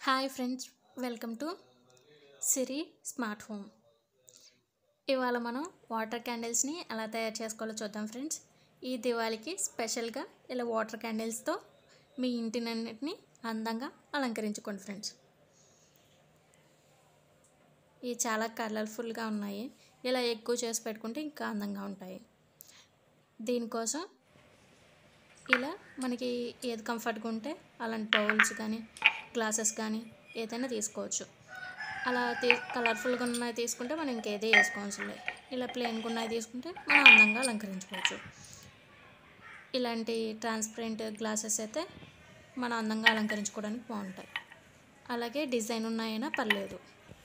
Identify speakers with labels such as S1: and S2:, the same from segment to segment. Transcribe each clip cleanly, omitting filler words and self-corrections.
S1: Hi friends, welcome to Siri smart home. ఇవాళ మనం water క్యాండిల్స్ని ఎలా తయారు చేసుకోవాలో చూద్దాం ఫ్రెండ్స్. ఈ దివాళీకి స్పెషల్గా ఇలా వాటర్ క్యాండిల్స్తో మీ ఇంటినన్నిటిని అందంగా అలంకరించుకోండి ఫ్రెండ్స్. ఇవి చాలా కలర్ఫుల్గా ఉన్నాయి. ఇలా ఎక్కువ చేసి పెట్టుకుంటే ఇంకా అందంగా ఉంటాయి. దీనికోసం ఇలా మనకి ఏది కంఫర్ట్గా ఉంటే అలాంటి బౌల్స్ కానీ గ్లాసెస్ కానీ ఏదైనా తీసుకోవచ్చు. అలా కలర్ఫుల్గా ఉన్నవి తీసుకుంటే మనం ఇంకేదే వేసుకోవాల్సిన లేదు. ఇలా ప్లెయిన్గా ఉన్నవి తీసుకుంటే మనం అందంగా అలంకరించుకోవచ్చు. ఇలాంటి ట్రాన్స్పరెంట్ గ్లాసెస్ అయితే మనం అందంగా అలంకరించుకోవడానికి బాగుంటాయి. అలాగే డిజైన్ ఉన్నాయైనా పర్లేదు.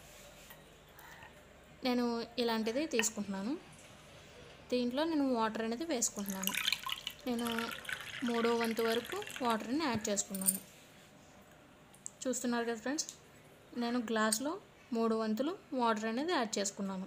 S1: నేను ఇలాంటిది తీసుకుంటున్నాను. దీంట్లో నేను వాటర్ అనేది వేసుకుంటున్నాను. నేను 3వ వంతు వరకు వాటర్ని యాడ్ చేసుకున్నాను. చూస్తున్నారు కదా ఫ్రెండ్స్, నేను గ్లాస్లో 3 వంతులు వాటర్ అనేది యాడ్ చేసుకున్నాను.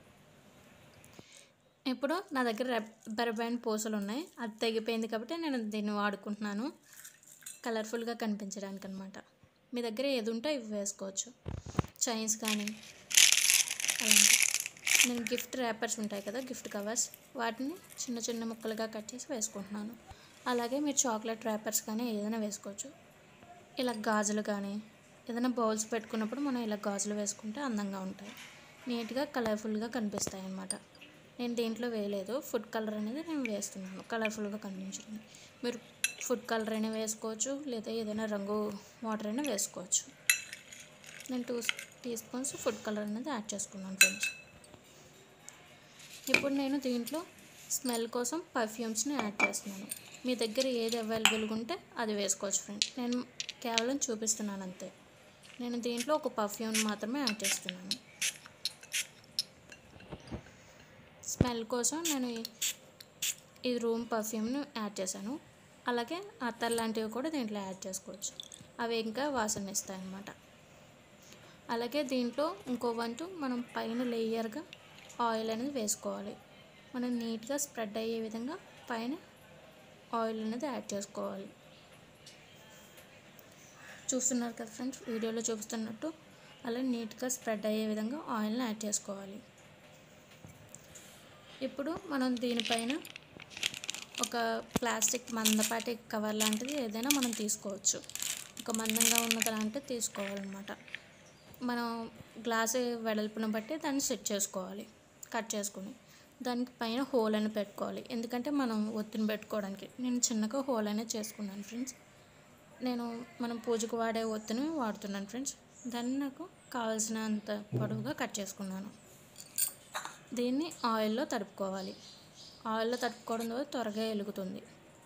S1: ఇప్పుడు నా దగ్గర రబ్బర్ బ్యాండ్ పూసలు ఉన్నాయి. అది తెగిపోయింది కాబట్టి నేను దీన్ని వాడుకుంటున్నాను కలర్ఫుల్గా కనిపించడానికి అనమాట. మీ దగ్గర ఏది ఉంటే ఇవి వేసుకోవచ్చు. చైన్స్ కానీ అలాంటి. నేను గిఫ్ట్ ర్యాపర్స్ ఉంటాయి కదా, గిఫ్ట్ కవర్స్, వాటిని చిన్న చిన్న ముక్కలుగా కట్ చేసి వేసుకుంటున్నాను. అలాగే మీరు చాక్లెట్ ర్యాపర్స్ కానీ ఏదైనా వేసుకోవచ్చు. ఇలా గాజులు కానీ ఏదైనా బౌల్స్ పెట్టుకున్నప్పుడు మనం ఇలా గాజులు వేసుకుంటే అందంగా ఉంటాయి, నీట్గా కలర్ఫుల్గా కనిపిస్తాయి అన్నమాట. నేను దీంట్లో వేయలేదు, ఫుడ్ కలర్ అనేది నేను వేస్తున్నాను కలర్ఫుల్గా కనిపించడానికి. మీరు ఫుడ్ కలర్ అయినా వేసుకోవచ్చు, లేదా ఏదైనా రంగు వాటర్ అయినా వేసుకోవచ్చు. నేను 2 టీ స్పూన్స్ ఫుడ్ కలర్ అనేది యాడ్ చేసుకున్నాను ఫ్రెండ్స్. ఇప్పుడు నేను దీంట్లో స్మెల్ కోసం పర్ఫ్యూమ్స్ని యాడ్ చేస్తున్నాను. మీ దగ్గర ఏది అవైలబుల్గా ఉంటే అది వేసుకోవచ్చు ఫ్రెండ్స్. నేను కేవలం చూపిస్తున్నాను అంతే. నేను దీంట్లో ఒక పర్ఫ్యూమ్ మాత్రమే యాడ్ చేస్తున్నాను. స్మెల్ కోసం నేను ఈ రూమ్ పర్ఫ్యూమ్ను యాడ్ చేశాను. అలాగే అత్తర్ లాంటివి కూడా దీంట్లో యాడ్ చేసుకోవచ్చు. అవి ఇంకా వాసన ఇస్తాయి అన్నమాట. అలాగే దీంట్లో ఇంకో వంతు మనం పైన లేయర్గా ఆయిల్ అనేది వేసుకోవాలి. మనం నీట్గా స్ప్రెడ్ అయ్యే విధంగా పైన ఆయిల్ అనేది యాడ్ చేసుకోవాలి. చూస్తున్నారు కదా ఫ్రెండ్స్, వీడియోలో చూపిస్తున్నట్టు అలా నీట్గా స్ప్రెడ్ అయ్యే విధంగా ఆయిల్ని యాడ్ చేసుకోవాలి. ఇప్పుడు మనం దీనిపైన ఒక ప్లాస్టిక్ మందపాటి కవర్ లాంటిది ఏదైనా మనం తీసుకోవచ్చు. ఒక మందంగా ఉన్నది లాంటిది తీసుకోవాలన్నమాట. మనం గ్లాసు వెడల్పును బట్టి దాన్ని సెట్ చేసుకోవాలి. కట్ చేసుకుని దానికి పైన హోల్ అని పెట్టుకోవాలి. ఎందుకంటే మనం ఒత్తిని పెట్టుకోవడానికి నేను చిన్నగా హోల్ అనేది చేసుకున్నాను ఫ్రెండ్స్. నేను మనం పూజకు వాడే ఒత్తిని వాడుతున్నాను ఫ్రెండ్స్. దాన్ని నాకు కావాల్సినంత పొడవుగా కట్ చేసుకున్నాను. దీన్ని ఆయిల్లో తడుపుకోవాలి. ఆయిల్లో తడుపుకోవడం ద్వారా త్వరగా వెలుగుతుంది.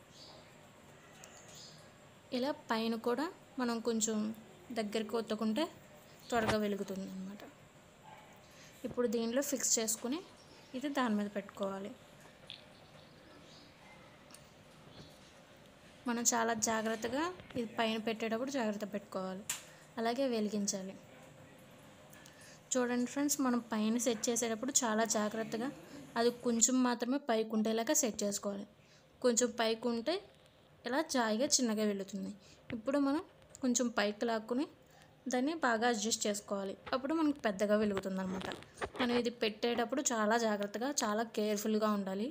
S1: ఇలా పైన కూడా మనం కొంచెం దగ్గరికి ఒత్తుకుంటే త్వరగా వెలుగుతుంది అన్నమాట. ఇప్పుడు దీనిలో ఫిక్స్ చేసుకుని ఇది దాని మీద పెట్టుకోవాలి. మనం చాలా జాగ్రత్తగా ఇది పైన పెట్టేటప్పుడు జాగ్రత్త పెట్టుకోవాలి. అలాగే వెలిగించాలి. చూడండి ఫ్రెండ్స్, మనం పైన సెట్ చేసేటప్పుడు చాలా జాగ్రత్తగా అది కొంచెం మాత్రమే పైకి ఉండేలాగా సెట్ చేసుకోవాలి. కొంచెం పైకి ఉంటే ఇలా జాయిగా చిన్నగా వెళుతుంది. ఇప్పుడు మనం కొంచెం పైకి లాక్కుని దాన్ని బాగా అడ్జస్ట్ చేసుకోవాలి. అప్పుడు మనకు పెద్దగా వెలుగుతుంది అన్నమాట. మనం ఇది పెట్టేటప్పుడు చాలా జాగ్రత్తగా చాలా కేర్ఫుల్గా ఉండాలి.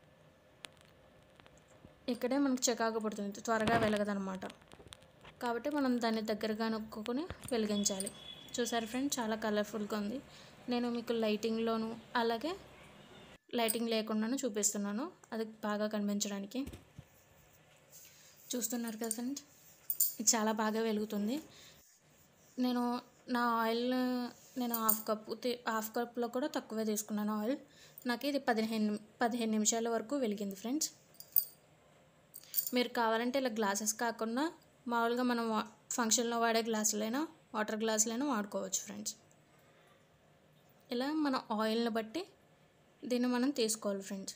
S1: ఇక్కడే మనకు చికాకు పడుతుంది, త్వరగా వెలగదనమాట. కాబట్టి మనం దాన్ని దగ్గరగా నొక్కుని వెలిగించాలి. చూసారు ఫ్రెండ్స్, చాలా కలర్ఫుల్గా ఉంది. నేను మీకు లైటింగ్లోను అలాగే లైటింగ్ లేకుండాను చూపిస్తున్నాను, అది బాగా కనిపించడానికి. చూస్తున్నారు కదా ఫ్రెండ్స్, ఇది చాలా బాగా వెలుగుతుంది. నేను నా ఆయిల్ నేను హాఫ్ కప్లో కూడా తక్కువే తీసుకున్నాను ఆయిల్. నాకు ఇది 15 నిమిషాల వరకు వెలిగింది ఫ్రెండ్స్. మీరు కావాలంటే ఇలా గ్లాసెస్ కాకుండా మామూలుగా మనం ఫంక్షన్లో వాడే గ్లాసులైనా వాటర్ గ్లాసులైనా వాడుకోవచ్చు ఫ్రెండ్స్. ఇలా మన ఆయిల్ని బట్టి దీన్ని మనం తీసుకోవాలి ఫ్రెండ్స్.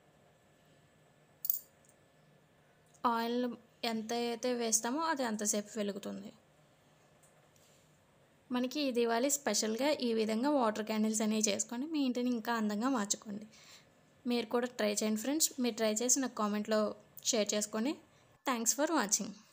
S1: ఆయిల్ ఎంత అయితే వేస్తామో అది అంతసేపు వెలుగుతుంది. మనకి ఈ దివాళీ స్పెషల్గా ఈ విధంగా వాటర్ క్యాండిల్స్ అనేవి చేసుకొని మీ ఇంటిని ఇంకా అందంగా మార్చుకోండి. మీరు కూడా ట్రై చేయండి ఫ్రెండ్స్. మీరు ట్రై చేసి నాకు కామెంట్లో షేర్ చేసుకోండి. Thanks for watching.